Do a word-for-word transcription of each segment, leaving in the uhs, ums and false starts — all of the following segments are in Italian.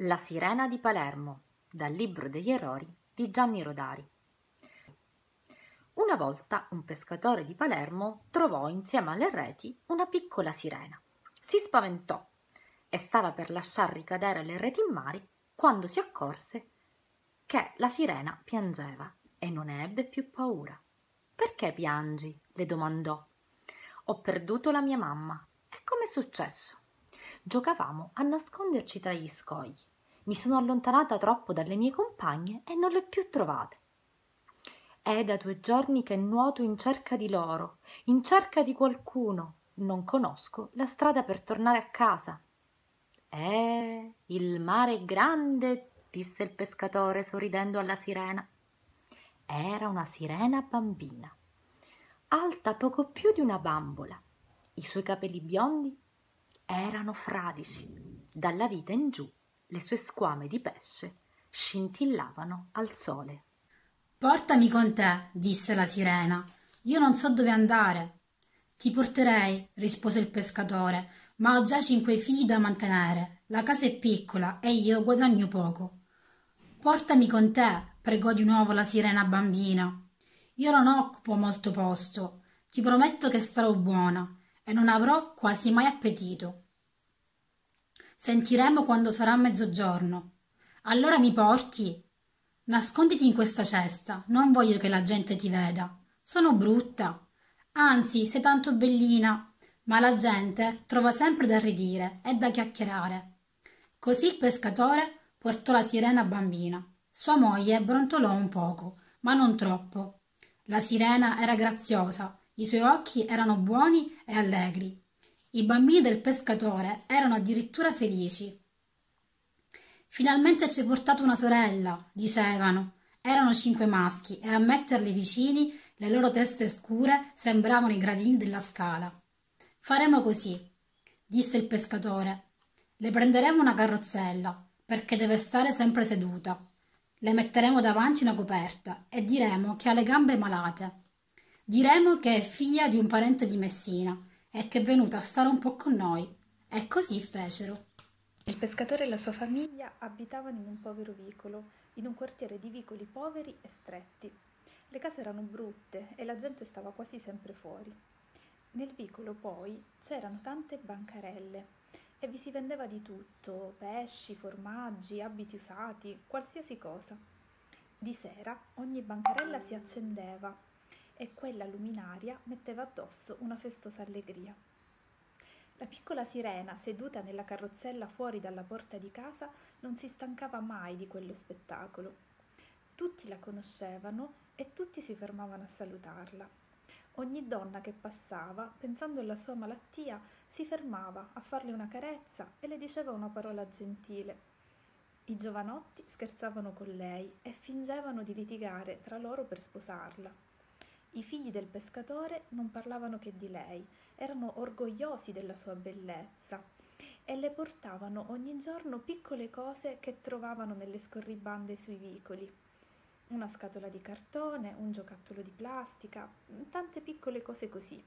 La sirena di Palermo, dal libro degli errori di Gianni Rodari. Una volta un pescatore di Palermo trovò insieme alle reti una piccola sirena. Si spaventò e stava per lasciar ricadere le reti in mare quando si accorse che la sirena piangeva e non ne ebbe più paura. «Perché piangi?» le domandò. «Ho perduto la mia mamma». «E com'è successo?» «Giocavamo a nasconderci tra gli scogli. Mi sono allontanata troppo dalle mie compagne e non le ho più trovate. È da due giorni che nuoto in cerca di loro, in cerca di qualcuno. Non conosco la strada per tornare a casa». «Eh, il mare è grande», disse il pescatore sorridendo alla sirena. Era una sirena bambina, alta poco più di una bambola. I suoi capelli biondi erano fradici. Dalla vita in giù le sue squame di pesce scintillavano al sole. «Portami con te», disse la sirena. «Io non so dove andare». «Ti porterei», rispose il pescatore, «ma ho già cinque figli da mantenere. La casa è piccola e io guadagno poco». «Portami con te», pregò di nuovo la sirena bambina. «Io non occupo molto posto. Ti prometto che starò buona e non avrò quasi mai appetito. Sentiremo quando sarà mezzogiorno. Allora mi porti?» «Nasconditi in questa cesta, non voglio che la gente ti veda. Sono brutta. Anzi, sei tanto bellina, ma la gente trova sempre da ridire e da chiacchierare». Così il pescatore portò la sirena bambina. Sua moglie brontolò un poco, ma non troppo. La sirena era graziosa, i suoi occhi erano buoni e allegri. I bambini del pescatore erano addirittura felici. «Finalmente ci hai portato una sorella», dicevano. Erano cinque maschi e a metterli vicini le loro teste scure sembravano i gradini della scala. «Faremo così», disse il pescatore. «Le prenderemo una carrozzella, perché deve stare sempre seduta. Le metteremo davanti una coperta e diremo che ha le gambe malate. Diremo che è figlia di un parente di Messina e che è venuta a stare un po' con noi». E così fecero. Il pescatore e la sua famiglia abitavano in un povero vicolo, in un quartiere di vicoli poveri e stretti. Le case erano brutte e la gente stava quasi sempre fuori. Nel vicolo poi c'erano tante bancarelle e vi si vendeva di tutto: pesci, formaggi, abiti usati, qualsiasi cosa. Di sera ogni bancarella si accendeva e quella luminaria metteva addosso una festosa allegria. La piccola sirena, seduta nella carrozzella fuori dalla porta di casa, non si stancava mai di quello spettacolo. Tutti la conoscevano e tutti si fermavano a salutarla. Ogni donna che passava, pensando alla sua malattia, si fermava a farle una carezza e le diceva una parola gentile. I giovanotti scherzavano con lei e fingevano di litigare tra loro per sposarla. I figli del pescatore non parlavano che di lei, erano orgogliosi della sua bellezza e le portavano ogni giorno piccole cose che trovavano nelle scorribande sui vicoli. Una scatola di cartone, un giocattolo di plastica, tante piccole cose così.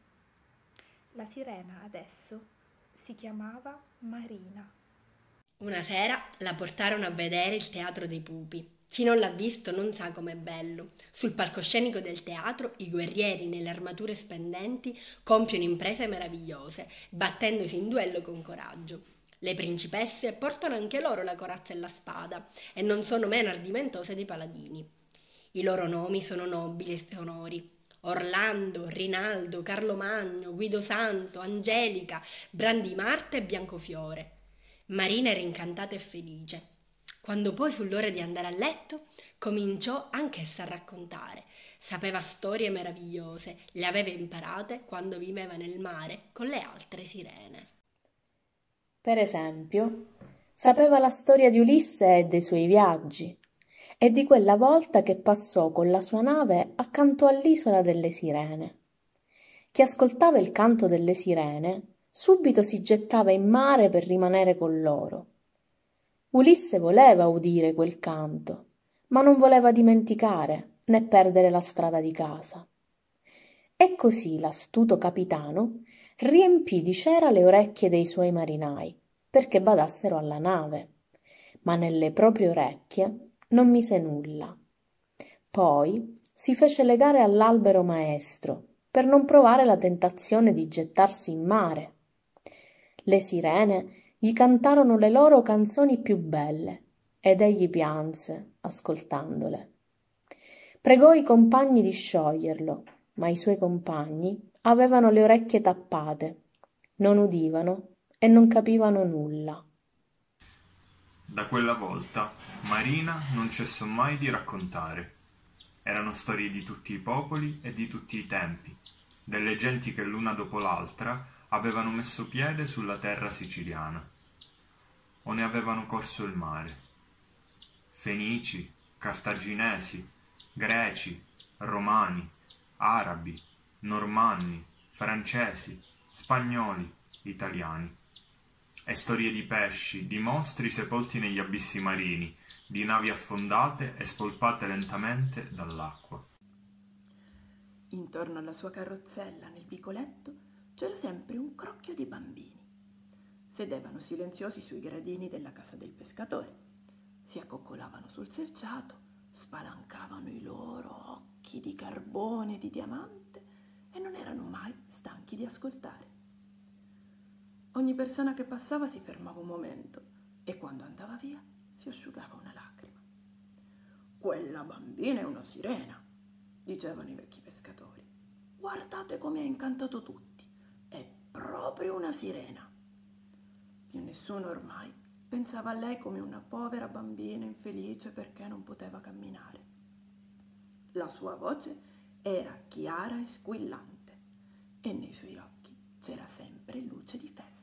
La sirena adesso si chiamava Marina. Una sera la portarono a vedere il Teatro dei Pupi. Chi non l'ha visto non sa com'è bello. Sul palcoscenico del teatro i guerrieri nelle armature splendenti compiono imprese meravigliose, battendosi in duello con coraggio. Le principesse portano anche loro la corazza e la spada e non sono meno ardimentose dei paladini. I loro nomi sono nobili e sonori: Orlando, Rinaldo, Carlo Magno, Guido Santo, Angelica, Brandimarte e Biancofiore. Marina era incantata e felice. Quando poi fu l'ora di andare a letto, cominciò anch'essa a raccontare. Sapeva storie meravigliose, le aveva imparate quando viveva nel mare con le altre sirene. Per esempio, sapeva la storia di Ulisse e dei suoi viaggi, e di quella volta che passò con la sua nave accanto all'isola delle sirene. Chi ascoltava il canto delle sirene subito si gettava in mare per rimanere con loro. Ulisse voleva udire quel canto, ma non voleva dimenticare né perdere la strada di casa. E così l'astuto capitano riempì di cera le orecchie dei suoi marinai perché badassero alla nave. ma nelle proprie orecchie non mise nulla. Poi si fece legare all'albero maestro per non provare la tentazione di gettarsi in mare. Le sirene gli cantarono le loro canzoni più belle ed egli pianse ascoltandole. Pregò i compagni di scioglierlo, ma i suoi compagni avevano le orecchie tappate, non udivano e non capivano nulla. Da quella volta Marina non cessò mai di raccontare. Erano storie di tutti i popoli e di tutti i tempi, delle genti che l'una dopo l'altra avevano messo piede sulla terra siciliana, o ne avevano corso il mare. Fenici, cartaginesi, greci, romani, arabi, normanni, francesi, spagnoli, italiani. E storie di pesci, di mostri sepolti negli abissi marini, di navi affondate e spolpate lentamente dall'acqua. Intorno alla sua carrozzella, nel vicoletto, c'era sempre un crocchio di bambini. Sedevano silenziosi sui gradini della casa del pescatore, si accoccolavano sul selciato, spalancavano i loro occhi di carbone e di diamante e non erano mai stanchi di ascoltare. Ogni persona che passava si fermava un momento e quando andava via si asciugava una lacrima. «Quella bambina è una sirena», dicevano i vecchi pescatori. «Guardate come ha incantato tutti, è proprio una sirena». Più nessuno ormai pensava a lei come una povera bambina infelice perché non poteva camminare. La sua voce era chiara e squillante e nei suoi occhi c'era sempre luce di festa.